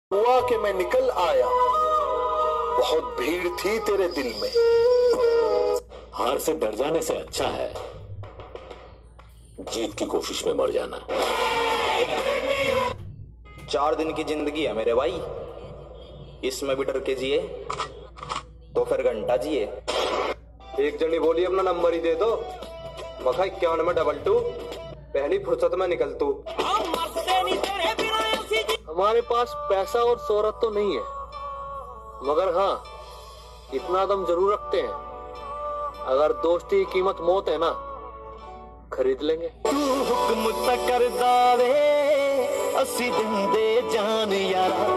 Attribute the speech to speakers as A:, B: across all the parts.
A: हुआ कि मैं निकल आया, बहुत भीड़ थी तेरे दिल में।
B: हार से डर जाने से अच्छा है जीत की कोशिश में मर जाना।
C: 4 दिन की जिंदगी है मेरे भाई, इसमें भी डर के जिए तो फिर घंटा जिए।
D: एक जनी बोली अपना नंबर ही दे दो, मखा 51 में 22, पहली फुर्सत में निकल तू। हमारे पास पैसा और शोहरत तो नहीं है, मगर हाँ इतना दम जरूर रखते हैं, अगर दोस्ती की कीमत मौत है ना, खरीद लेंगे।
E: तू हुक्म तक कर दावे असी दिंदे जान यारा।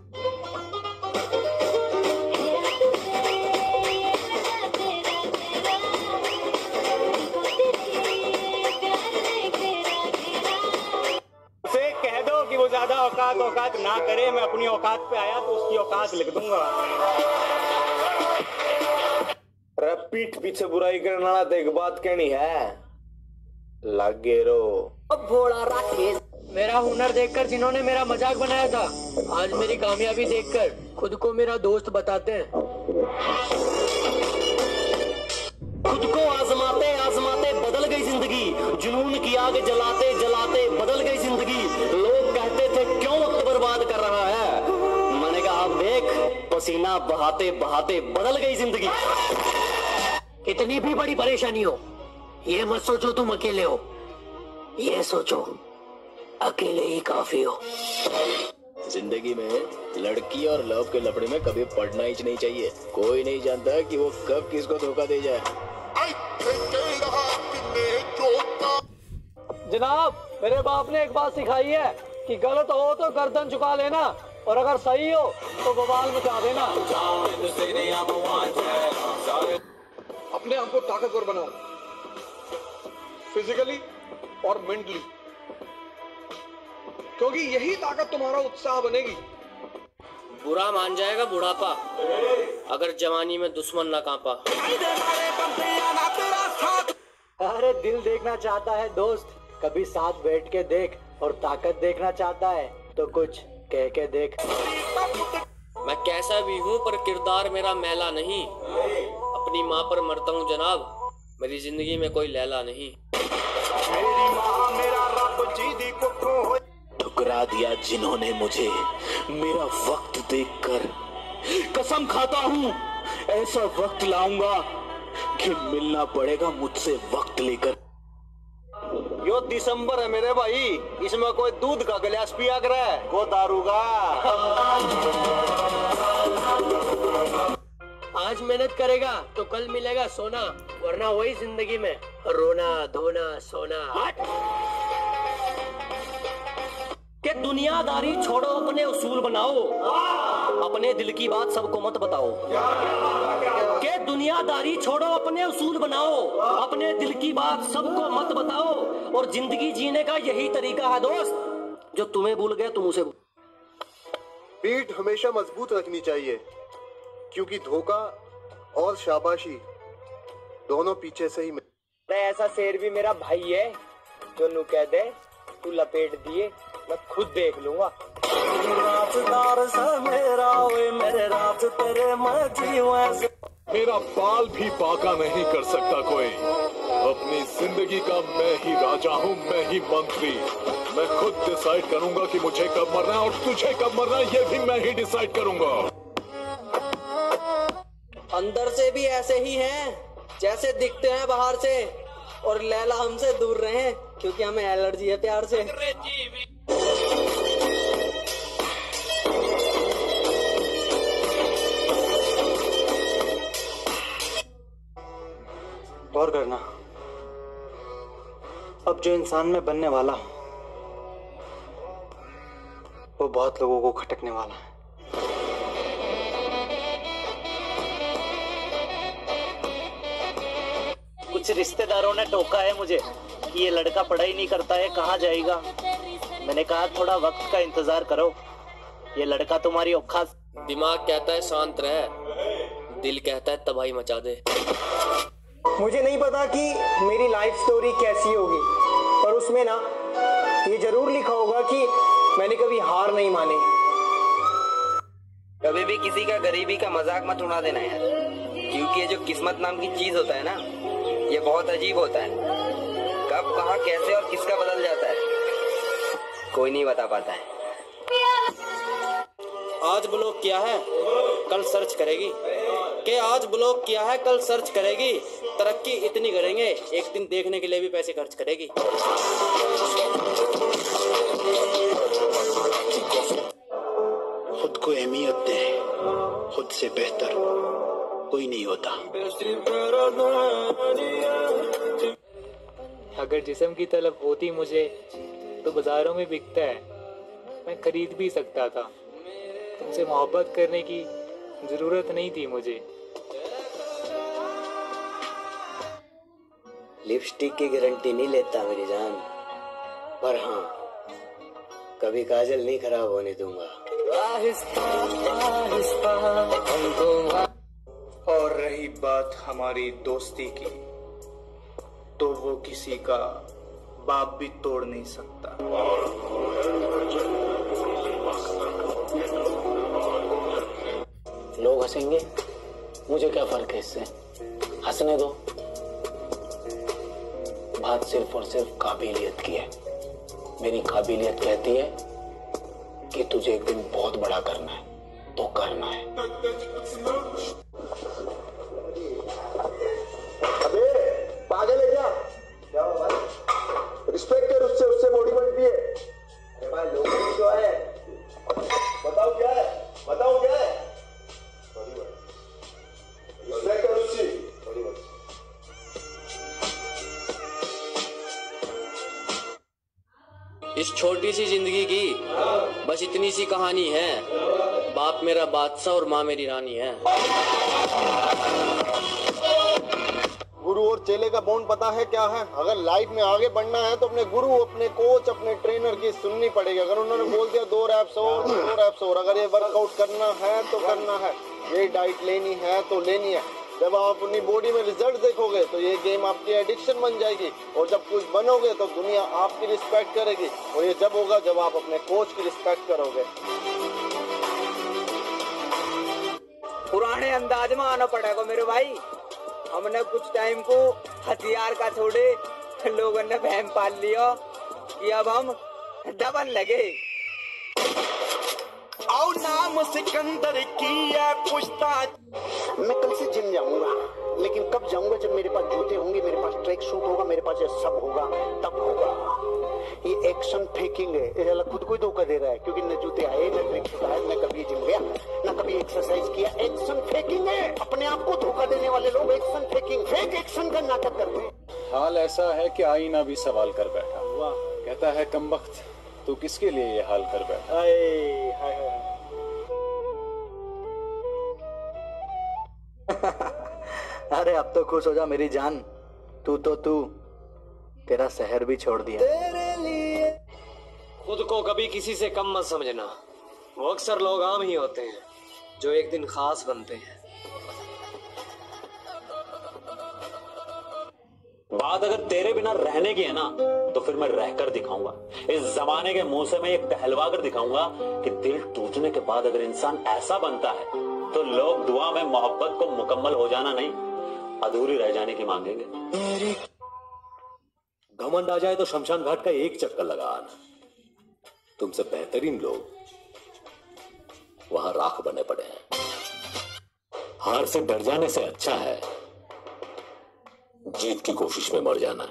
C: कह दो कि वो ज्यादा औकात ना करे, मैं अपनी औकात पे आया तो उसकी औकात लिख दूंगा।
D: पीठ पीछे बुराई करने वाला तो एक बात कहनी है, लागे रो।
F: अब भोला राकेश, मेरा हुनर देखकर जिन्होंने मेरा मजाक बनाया था, आज मेरी कामयाबी देखकर खुद को मेरा दोस्त बताते हैं।
E: खुद को आजमाते आजमाते बदल गई जिंदगी, जुनून की आग जलाते जलाते बदल गई जिंदगी। लोग कहते थे क्यों वक्त बर्बाद कर रहा है, मैंने कहा देख पसीना बहाते बहाते बदल गई जिंदगी।
F: कितनी भी बड़ी परेशानी हो, ये मत सोचो तुम अकेले हो, ये सोचो अकेले ही काफी हो।
B: जिंदगी में लड़की और लव के लफड़े में कभी पड़ना ही नहीं चाहिए। कोई नहीं जानता कि वो कब किसको धोखा दे जाए।
D: जनाब, मेरे बाप ने एक बात सिखाई है कि गलत हो तो गर्दन झुका लेना, और अगर सही हो तो बवाल मचा देना। अपने आप को ताकतवर बनाओ, फिजिकली और मेंटली, क्योंकि यही ताकत तुम्हारा उत्साह बनेगी।
F: बुरा मान जाएगा बुढ़ापा, अगर जवानी में दुश्मन ना कांपा।
G: अरे दिल देखना चाहता है दोस्त, कभी साथ बैठ के देख, और ताकत देखना चाहता है तो कुछ कह के देख।
F: मैं कैसा भी हूँ पर किरदार मेरा मैला नहीं, अपनी माँ पर मरता हूँ जनाब, मेरी जिंदगी में कोई लैला नहीं।
E: मेरी माँ मेरा रब जी दी कुखों ठुकरा दिया जिन्होंने मुझे मेरा वक्त देखकर। कसम खाता हूँ ऐसा वक्त लाऊंगा कि मिलना पड़ेगा मुझसे वक्त लेकर।
D: यो दिसंबर है मेरे भाई, इसमें कोई दूध का गिलास पिया करे, वो दारू का।
F: आज मेहनत करेगा तो कल मिलेगा सोना, वरना वही जिंदगी में रोना धोना सोना।
E: कि दुनियादारी छोड़ो अपने उसूल बनाओ, अपने दिल की बात सबको मत बताओ। कि दुनियादारी छोड़ो अपने उसूल बनाओ, अपने दिल की बात सबको मत बताओ। और जिंदगी जीने का यही तरीका है दोस्त, जो तुम्हें भूल गए तुम उसे।
D: पीठ हमेशा मजबूत रखनी चाहिए, क्योंकि धोखा और शाबाशी दोनों पीछे से ही
C: ऐसा शेर भी मेरा भाई है जो नू कह दे तू लपेट दिए, मैं खुद देख लूंगा।
A: मेरा बाल भी बाका नहीं कर सकता कोई, अपनी जिंदगी का मैं ही राजा हूँ, मैं ही मंत्री। मैं खुद डिसाइड करूंगा कि मुझे कब मरना है और तुझे कब मरना है, ये भी मैं ही डिसाइड करूंगा।
F: अंदर से भी ऐसे ही हैं जैसे दिखते हैं बाहर से, और लैला हमसे दूर रहे क्योंकि हमें एलर्जी है प्यार से।
G: गौर करना, अब जो इंसान में बनने वाला हूं वो बहुत लोगों को खटकने वाला है।
E: कुछ रिश्तेदारों ने टोका है मुझे कि ये लड़का पढ़ाई नहीं करता है, कहाँ जाएगा। मैंने कहा थोड़ा वक्त का इंतजार करो, ये लड़का तुम्हारी औकात।
F: दिमाग कहता है शांत रह, दिल कहता है तबाही मचा दे।
C: मुझे नहीं पता कि मेरी लाइफ स्टोरी कैसी होगी, पर उसमें ना ये जरूर लिखा होगा कि मैंने कभी हार नहीं मानी,
H: कभी भी किसी का गरीबी का मजाक मत उड़ा देना यार, क्योंकि ये जो किस्मत नाम की चीज होता है ना, ये बहुत अजीब होता है। कब कहाँ कैसे और किसका बदल जाता है कोई नहीं बता पाता है।
E: आज ब्लॉक किया है कल सर्च करेगी, कि आज ब्लॉक किया है कल सर्च करेगी। तरक्की इतनी करेंगे एक दिन देखने के लिए भी पैसे खर्च करेगी।
I: खुद को अहमियत दें, खुद से बेहतर कोई नहीं होता।
J: अगर जिस्म की तलब होती मुझे तो बाजारों में बिकता है, मैं खरीद भी सकता था। तुमसे मोहब्बत करने की जरूरत नहीं थी मुझे।
B: लिपस्टिक की गारंटी नहीं लेता मेरी जान, पर हाँ कभी काजल नहीं खराब होने दूंगा।
C: और रही बात हमारी दोस्ती की, तो वो किसी का बाप भी तोड़ नहीं सकता।
F: लोग हंसेंगे, मुझे क्या फर्क है इससे, हंसने दो। बात सिर्फ और सिर्फ काबिलियत की है। मेरी काबिलियत कहती है कि तुझे एक दिन बहुत बड़ा करना है तो करना है।
K: अबे पागल है क्या? क्या हुआ भाई? रिस्पेक्ट कर उससे, उससे बॉडी बनती है। अरे भाई लोग जो है, बताओ क्या है, बताओ क्या है? रिस्पेक्ट कर उससे।
E: इस छोटी सी जिंदगी की बस इतनी सी कहानी है। बाप मेरा बादशाह और माँ मेरी रानी है।
K: गुरु और चेले का बॉन्ड पता है क्या है? अगर लाइफ में आगे बढ़ना है तो अपने गुरु, अपने कोच, अपने ट्रेनर की सुननी पड़ेगी। अगर उन्होंने बोल दिया 2 रैप्स और 2 रैप्स और, अगर ये वर्कआउट करना है तो करना है, ये डाइट लेनी है तो लेनी है। जब आप अपनी बॉडी में रिजल्ट देखोगे तो ये गेम आपकी एडिक्शन बन जाएगी, और जब कुछ बनोगे तो दुनिया आपकी रिस्पेक्ट करेगी। और ये जब होगा जब आप अपने कोच की रिस्पेक्ट करोगे।
H: पुराने अंदाज में आना पड़ेगा मेरे भाई। हमने कुछ टाइम को हथियार का छोड़े, लोगों ने बहम पाल लिया कि अब हम दबन लगे।
I: और नाम सिकंदर की है पूछताछ। मैं कल से जिम जाऊंगा, लेकिन कब जाऊंगा? जब मेरे पास जूते होंगे, मेरे पास ट्रैक सूट होगा, मेरे पास ये सब होगा, तब होगा। ये एक्शन फेकिंग है, ये साला खुद को ही धोखा दे रहा है, क्योंकि न जूते आए, न ट्रैक सूट आए, न कभी जिम गया, न कभी एक्सरसाइज किया। एक्शन फेकिंग है। अपने आप को धोखा देने वाले लोग एक्शन फेकिंग, फेक एक्शन का नाटक करते हैं।
A: हाल ऐसा है कि आईना भी सवाल कर बैठा। वाह, कहता है कमबख्त, तू किसके लिए ये हाल कर बैठा?
G: अरे अब तो खुश हो जा मेरी जान, तू तेरा शहर भी छोड़ दिया।
D: खुद को कभी किसी से कम मत समझना। वो अक्सर लोग आम ही होते हैं जो एक दिन खास बनते हैं।
L: बात अगर तेरे बिना रहने की है ना, तो फिर मैं रहकर दिखाऊंगा। इस जमाने के मुंह से मैं ये कहलवा कर दिखाऊंगा कि दिल टूटने के बाद अगर इंसान ऐसा बनता है तो लोग दुआ में मोहब्बत को मुकम्मल हो जाना नहीं, अधूरी रह जाने की मांगेंगे।
D: घमंड आ जाए तो शमशान घाट का एक चक्कर लगा आना। तुमसे बेहतरीन लोग वहां राख बने पड़े हैं। हार से डर जाने से अच्छा है जीत की कोशिश में मर जाना।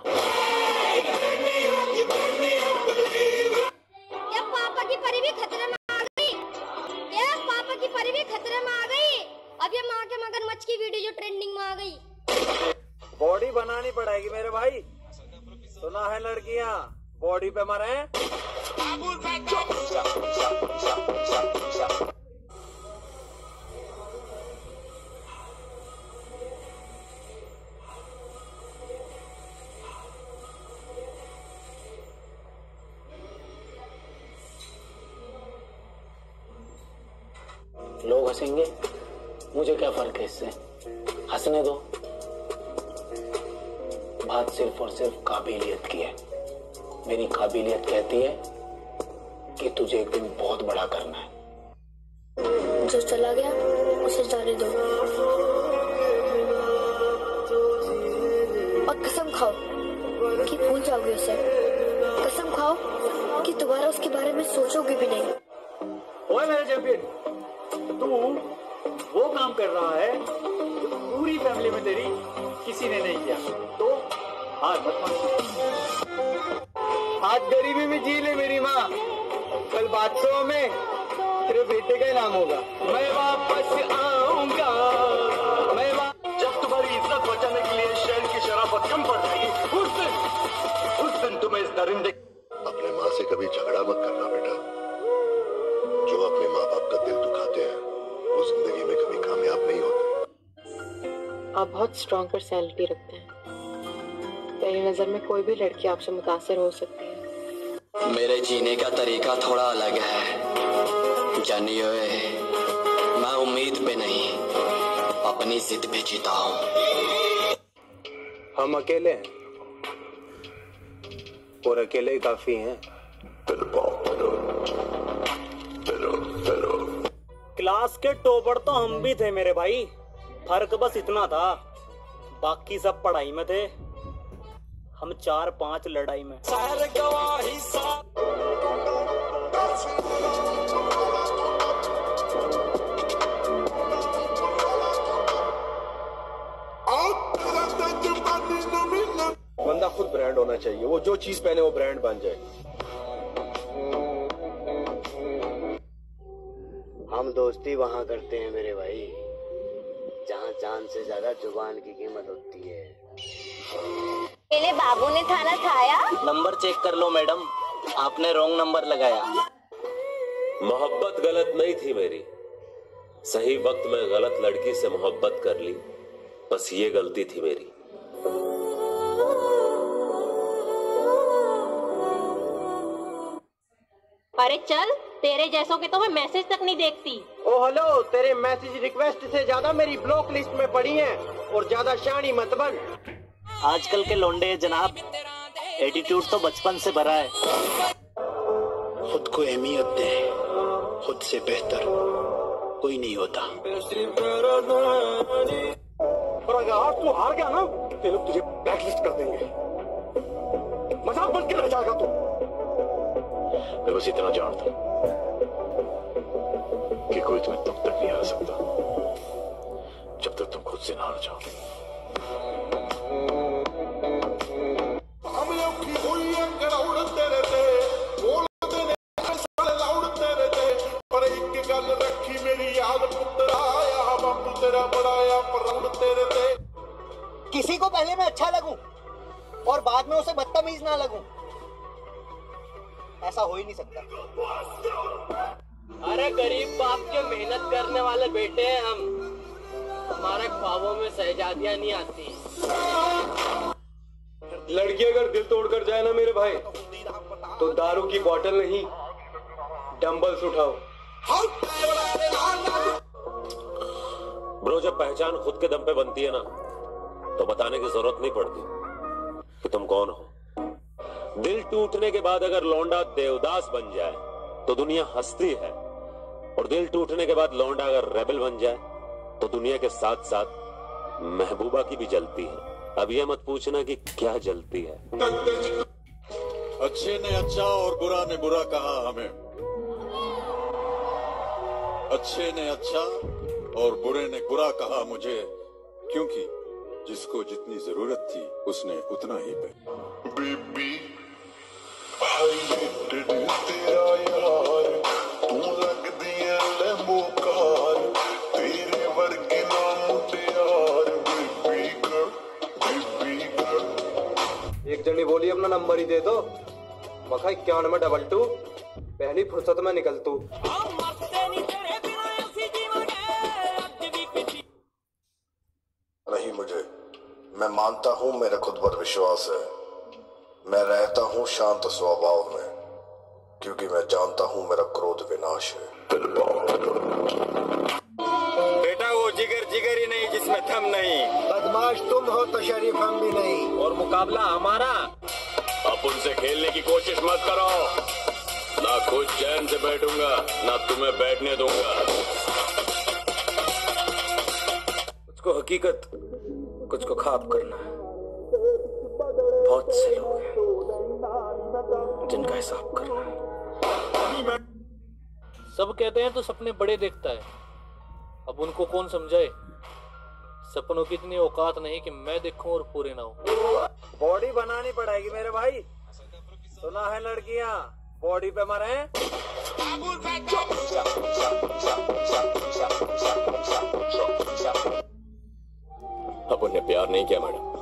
M: क्या पापा की परी भी खतरे में आ गई? क्या पापा की परी भी खतरे में आ गई? अब ये माँ के मगरमच्छ की वीडियो जो ट्रेंडिंग में आ गई।
H: बॉडी बनानी पड़ेगी मेरे भाई। सुना है लड़कियां बॉडी पे मरे।
F: लोग हंसेंगे, मुझे क्या फर्क है इससे, हंसने दो। बात सिर्फ और सिर्फ काबिलियत की है। मेरी काबिलियत कहती है कि तुझे एक दिन बहुत बड़ा करना है।
M: जो चला गया उसे जाने दो और कसम खाओ कि भूल जाओगे उसे। कसम खाओ कि दोबारा उसके बारे में सोचोगे भी नहीं।
G: ओए मेरे चैंपियन, तू वो काम कर रहा है जो पूरी फैमिली में तेरी किसी ने नहीं किया, तो हाथ मत मार। आज गरीबी में जी ले मेरी माँ, कल बादशाह में तेरे बेटे का ही नाम होगा। मैं वापस आऊंगा,
A: जब तुम्हारी इज्जत बचाने के लिए शहर की शराफत कम पड़ जाएगी, उस दिन तुम्हें इस दरिंदे।
N: अपने माँ से कभी झगड़ा मत करना बेटा। जो अपने माँ बाप का दिल दुखाते हैं वो जिंदगी में कभी कामयाब नहीं होते।
O: आप बहुत स्ट्रॉन्ग पर्सनैलिटी रखते हैं। मेरी नजर में कोई भी लड़की आपसे मुतासिर हो सकती है।
B: मेरे जीने का तरीका थोड़ा अलग है जानिए। मैं उम्मीद पे नहीं, अपनी जिद पे जीता हूँ।
C: हम अकेले हैं और अकेले ही काफी हैं।
G: क्लास के टॉपर तो हम भी थे मेरे भाई, फर्क बस इतना था, बाकी सब पढ़ाई में थे, हम 4-5 लड़ाई में।
K: बंदा खुद ब्रांड होना चाहिए, वो जो चीज पहने वो ब्रांड बन जाए।
I: हम दोस्ती वहाँ करते हैं मेरे भाई जहाँ जान से ज्यादा जुबान की कीमत होती है।
M: पहले बाबू ने खाना खाया?
E: नंबर चेक कर लो मैडम, आपने रॉन्ग नंबर लगाया।
P: मोहब्बत गलत नहीं थी मेरी, सही वक्त में गलत लड़की से मोहब्बत कर ली, बस ये गलती थी मेरी।
Q: अरे चल, तेरे जैसों के तो मैं मैसेज तक नहीं देखती।
G: ओ हेलो, तेरे मैसेज रिक्वेस्ट से ज्यादा मेरी ब्लॉक लिस्ट में पड़ी हैं और ज्यादा शानी मत बन।
E: आजकल के लौंडे जनाब, एटीट्यूड तो बचपन से भरा है।
I: खुद को अहमियत दे, खुद से बेहतर कोई नहीं होता।
K: और अगर आज तू हार गया ना, तो लोग तुझे ब्लैकलिस्ट कर देंगे, मजाक बन के रह जाएगा तू।
A: मैं बस इतना जानता हूं कि कोई तुम्हें तब तक नहीं हरा सकता जब तक तुम खुद से ना हार जाओ।
G: किसी को पहले मैं अच्छा लगूं और बाद में उसे बदतमीज ना लगूं, ऐसा हो ही नहीं सकता।
E: अरे गरीब बाप के मेहनत करने वाले बेटे हैं हम, हमारे ख्वाबों में शहजादियां नहीं आती।
K: लड़की अगर दिल तोड़कर जाए ना मेरे भाई, तो दारू की बोतल नहीं डंबल्स उठाओ।
P: ब्रो, जब पहचान खुद के दम पे बनती है ना, तो बताने की जरूरत नहीं पड़ती कि तुम कौन हो। दिल टूटने के बाद अगर लौंडा देवदास बन जाए तो दुनिया हंसती है, और दिल टूटने के बाद लौंडा अगर रेबल बन जाए तो दुनिया के साथ साथ महबूबा की भी जलती है। अब ये मत पूछना कि क्या जलती है।
A: अच्छे ने अच्छा और बुरा ने बुरा कहा हमें, अच्छे ने अच्छा और बुरे ने बुरा कहा मुझे, क्योंकि जिसको जितनी जरूरत थी उसने उतना ही पे। बेबी तेरा यार तू लगदी है लेंबो कार, तेरे वर्गे ना मुटियार। Baby girl, baby girl.
K: एक जनी बोली अपना नंबर ही दे दो, मखा 9122, पहली फुर्सत में निकल तू।
N: नहीं, मुझे, मैं मानता हूँ मेरा खुद पर विश्वास है। मैं रहता हूँ शांत स्वभाव में, क्योंकि मैं जानता हूँ मेरा क्रोध विनाश है।
K: बेटा वो जिगर जिगर ही नहीं जिसमें थम नहीं।
I: बदमाश तुम हो तो शरीफ हम भी नहीं।
K: और मुकाबला हमारा।
A: अब उनसे खेलने की कोशिश मत करो, ना खुद चैन से बैठूंगा ना तुम्हें बैठने दूंगा।
C: को हकीकत, कुछ को ख्वाब करना है। बहुत से लोग हैं जिनका हिसाब करना है।
D: सब कहते हैं तो सपने बड़े देखता है, अब उनको कौन समझाए। सपनों की इतनी औकात नहीं कि मैं देखूं और पूरे ना हो।
C: बॉडी बनानी पड़ेगी मेरे भाई, सुना है लड़कियां बॉडी पे मरे।
P: अब उन्हें प्यार नहीं किया मैडम,